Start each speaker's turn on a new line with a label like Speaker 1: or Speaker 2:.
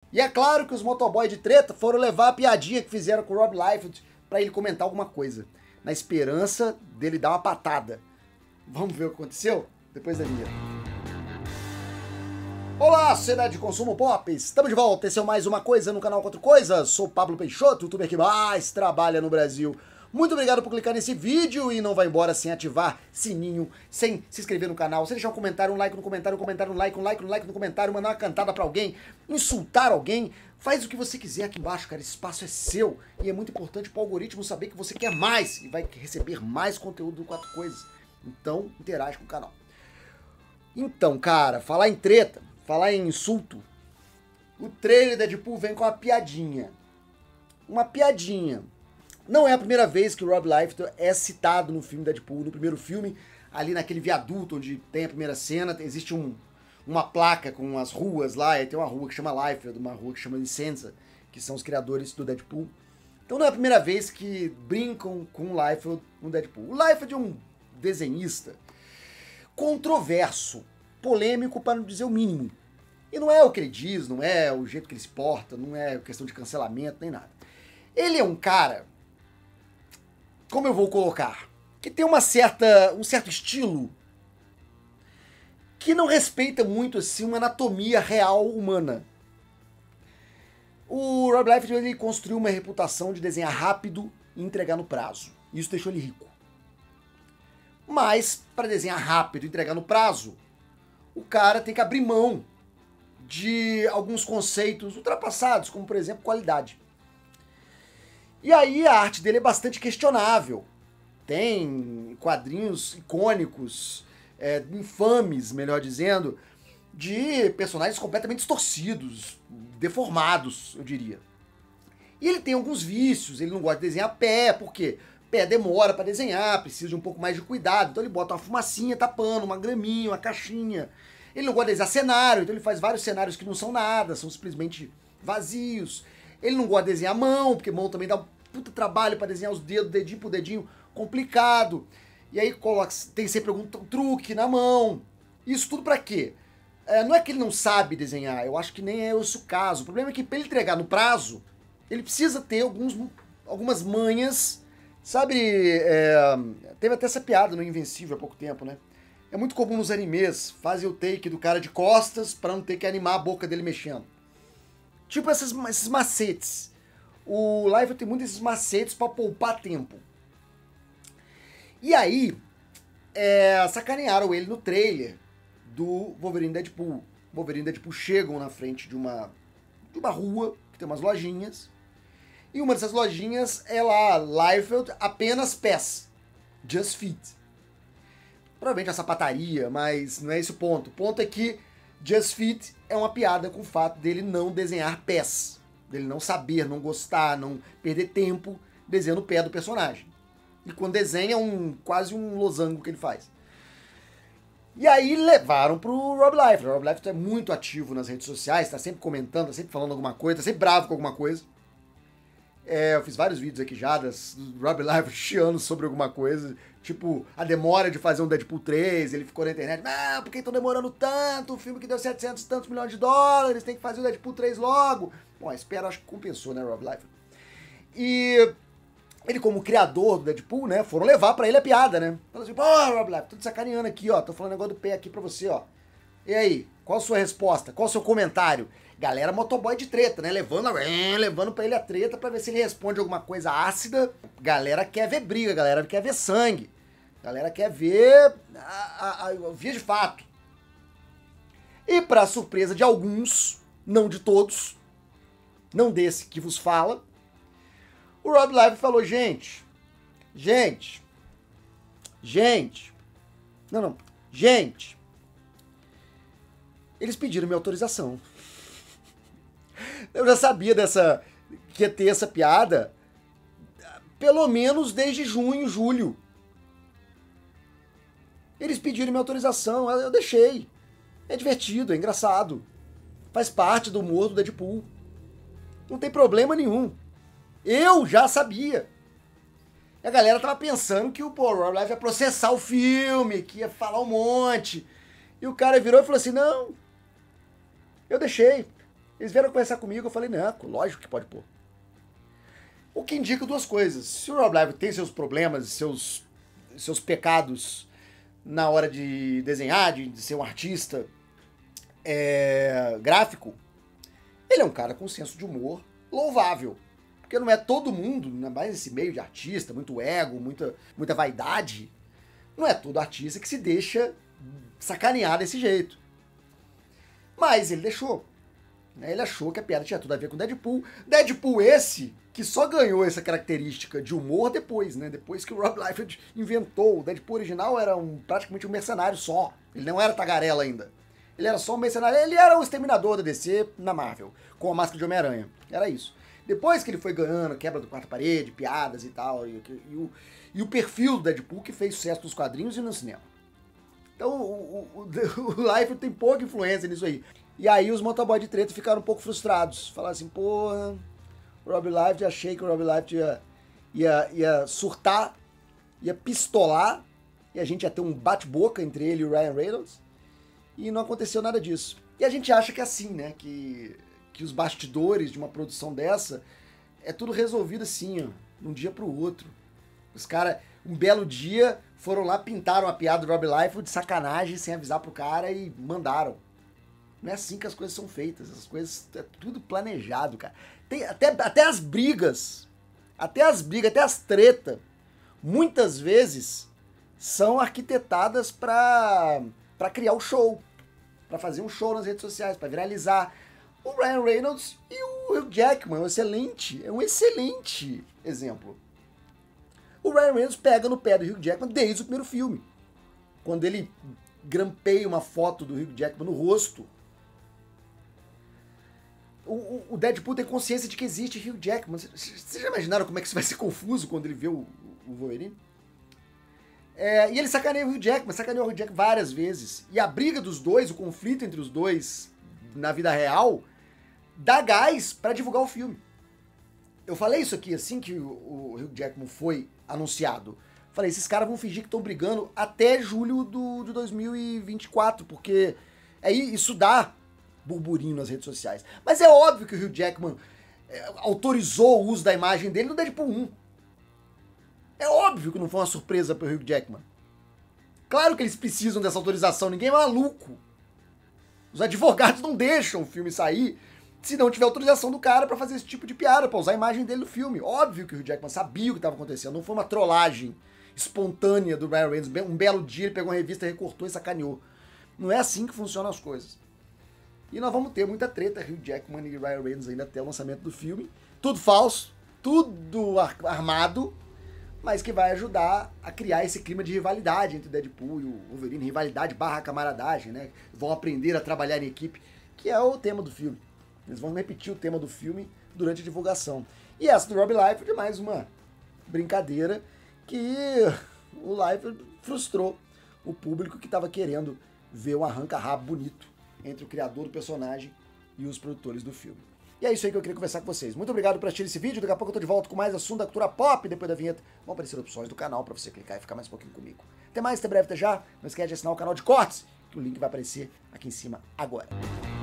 Speaker 1: E é claro que os motoboy de treta foram levar a piadinha que fizeram com o Rob Liefeld pra ele comentar alguma coisa, na esperança dele dar uma patada. Vamos ver o que aconteceu? Depois da vinheta. Olá, sociedade de consumo pop! Estamos de volta, esse é mais uma coisa no canal Quatro Coisas. Sou o Pablo Peixoto, o youtuber que mais trabalha no Brasil. Muito obrigado por clicar nesse vídeo e não vai embora sem ativar sininho, sem se inscrever no canal, sem deixar um comentário, um like no comentário, um comentário, um like no comentário, mandar uma cantada pra alguém, insultar alguém. Faz o que você quiser aqui embaixo, cara, esse espaço é seu e é muito importante pro algoritmo saber que você quer mais e vai receber mais conteúdo do Quatro Coisas. Então, interage com o canal. Então, cara, falar em treta, falar em insulto, o trailer da Deadpool vem com uma piadinha. Uma piadinha. Não é a primeira vez que o Rob Liefeld é citado no filme Deadpool. No primeiro filme, ali naquele viaduto onde tem a primeira cena, existe uma placa com as ruas lá, e tem uma rua que chama Liefeld, uma rua que chama Licença, que são os criadores do Deadpool. Então não é a primeira vez que brincam com o Liefeld no Deadpool. O Liefeld é um desenhista controverso, polêmico para não dizer o mínimo. E não é o que ele diz, não é o jeito que ele se porta, não é questão de cancelamento, nem nada. Ele é um cara, como eu vou colocar, que tem um certo estilo que não respeita muito assim uma anatomia real humana. O Rob Liefeld ele construiu uma reputação de desenhar rápido e entregar no prazo. Isso deixou ele rico. Mas, para desenhar rápido e entregar no prazo, o cara tem que abrir mão de alguns conceitos ultrapassados, como, por exemplo, qualidade. E aí a arte dele é bastante questionável. Tem quadrinhos icônicos, infames, melhor dizendo, de personagens completamente distorcidos, deformados, eu diria. E ele tem alguns vícios, ele não gosta de desenhar pé, por quê? Pé demora para desenhar, precisa de um pouco mais de cuidado, então ele bota uma fumacinha tapando, uma graminha, uma caixinha. Ele não gosta de desenhar cenário, então ele faz vários cenários que não são nada, são simplesmente vazios. Ele não gosta de desenhar mão, porque mão também dá um puta trabalho para desenhar os dedos, dedinho por dedinho, complicado. E aí tem sempre algum truque na mão. Isso tudo para quê? Não é que ele não sabe desenhar, eu acho que nem é esse o caso. O problema é que para ele entregar no prazo, ele precisa ter algumas manhas. Sabe, teve até essa piada no Invencível há pouco tempo, né? É muito comum nos animes fazer o take do cara de costas para não ter que animar a boca dele mexendo. Tipo esses macetes. O Liefeld tem muitos desses macetes para poupar tempo. E aí, sacanearam ele no trailer do Wolverine e Deadpool. Wolverine e Deadpool chegam na frente de uma rua que tem umas lojinhas. E uma dessas lojinhas é lá, Liefeld, apenas pés. Just Feet. Provavelmente uma sapataria, mas não é esse o ponto. O ponto é que Just Feet é uma piada com o fato dele não desenhar pés. Dele não saber, não gostar, não perder tempo desenhando o pé do personagem. E quando desenha, quase um losango que ele faz. E aí levaram pro Rob Liefeld. O Rob Liefeld é muito ativo nas redes sociais, tá sempre comentando, tá sempre falando alguma coisa, tá sempre bravo com alguma coisa. Eu fiz vários vídeos aqui já do Rob Liefeld chiando sobre alguma coisa, tipo a demora de fazer um Deadpool 3, ele ficou na internet, por que estão demorando tanto, o filme que deu 700 e tantos milhões de dólares, tem que fazer o Deadpool 3 logo. Bom, a espera acho que compensou, né, Rob Liefeld. E ele como criador do Deadpool, né, foram levar pra ele a piada, né. Falaram assim, Rob Liefeld, tô te sacaneando aqui, ó, tô falando negócio do pé aqui pra você, ó. E aí, qual a sua resposta? Qual o seu comentário? Galera motoboy de treta, né? Levando pra ele a treta pra ver se ele responde alguma coisa ácida. Galera quer ver briga, galera quer ver sangue. Galera quer ver a via de fato. E pra surpresa de alguns, não de todos, não desse que vos fala, o Rob Liefeld falou, gente, eles pediram minha autorização. Eu já sabia que ia ter essa piada pelo menos desde junho, julho. Eles pediram minha autorização, eu deixei. É divertido, é engraçado. Faz parte do humor do Deadpool. Não tem problema nenhum. Eu já sabia. E a galera tava pensando que o Rob Liefeld ia processar o filme, que ia falar um monte. E o cara virou e falou assim, não, eu deixei. Eles vieram conversar comigo, eu falei, não, lógico que pode pôr. O que indica duas coisas. Se o Rob Liefeld tem seus problemas, seus pecados na hora de desenhar, de ser um artista gráfico, ele é um cara com senso de humor louvável. Porque não é todo mundo, ainda mais esse meio de artista, muito ego, muita vaidade, não é todo artista que se deixa sacanear desse jeito. Mas ele deixou. Ele achou que a piada tinha tudo a ver com Deadpool. Deadpool esse, que só ganhou essa característica de humor depois, né? Depois que o Rob Liefeld inventou. O Deadpool original era praticamente um mercenário só. Ele não era tagarela ainda. Ele era só um mercenário. Ele era o exterminador da DC na Marvel, com a máscara de Homem-Aranha. Era isso. Depois que ele foi ganhando, quebra do quarta parede, piadas e tal, e o perfil do Deadpool que fez sucesso nos quadrinhos e no cinema. Então o Liefeld tem pouca influência nisso aí. E aí os motoboy de treta ficaram um pouco frustrados. Falaram assim, porra, Rob Liefeld, achei que o Rob Liefeld ia surtar, ia pistolar, e a gente ia ter um bate-boca entre ele e o Ryan Reynolds. E não aconteceu nada disso. E a gente acha que é assim, né? Que os bastidores de uma produção dessa é tudo resolvido assim, ó, de um dia pro outro. Os caras, um belo dia, foram lá, pintaram a piada do Rob Liefeld de sacanagem, sem avisar pro cara e mandaram. Não é assim que as coisas são feitas. As coisas, é tudo planejado, cara. Tem até as brigas, até as tretas, muitas vezes são arquitetadas pra criar o show, pra fazer um show nas redes sociais, pra viralizar. O Ryan Reynolds e o Hugh Jackman é um excelente exemplo. O Ryan Reynolds pega no pé do Hugh Jackman desde o primeiro filme. Quando ele grampeia uma foto do Hugh Jackman no rosto. O Deadpool tem consciência de que existe Hugh Jackman. Vocês já imaginaram como é que isso vai ser confuso quando ele vê o Wolverine? E ele sacaneia o Hugh Jackman, sacaneou o Hugh Jackman várias vezes. E a briga dos dois, o conflito entre os dois na vida real, dá gás pra divulgar o filme. Eu falei isso aqui assim que o Hugh Jackman foi anunciado. Falei, esses caras vão fingir que estão brigando até julho de 2024, porque isso dá burburinho nas redes sociais. Mas é óbvio que o Hugh Jackman autorizou o uso da imagem dele no Deadpool 1. É óbvio que não foi uma surpresa pro Hugh Jackman. Claro que eles precisam dessa autorização, ninguém é maluco. Os advogados não deixam o filme sair se não tiver autorização do cara pra fazer esse tipo de piada, pra usar a imagem dele no filme. Óbvio que o Hugh Jackman sabia o que estava acontecendo, não foi uma trollagem espontânea do Ryan Reynolds. Um belo dia ele pegou uma revista, recortou e sacaneou. Não é assim que funcionam as coisas. E nós vamos ter muita treta, Hugh Jackman e Ryan Reynolds ainda até o lançamento do filme. Tudo falso, tudo armado, mas que vai ajudar a criar esse clima de rivalidade entre o Deadpool e o Wolverine, rivalidade barra camaradagem, né? Vão aprender a trabalhar em equipe, que é o tema do filme. Eles vão repetir o tema do filme durante a divulgação. E essa do Rob Liefeld é mais uma brincadeira que o Liefeld frustrou o público que estava querendo ver um arranca-rabo bonito entre o criador do personagem e os produtores do filme. E é isso aí que eu queria conversar com vocês. Muito obrigado por assistir esse vídeo. Daqui a pouco eu tô de volta com mais assunto da cultura pop. Depois da vinheta vão aparecer opções do canal para você clicar e ficar mais um pouquinho comigo. Até mais, até breve, até já. Não esquece de assinar o canal de cortes, que o link vai aparecer aqui em cima agora.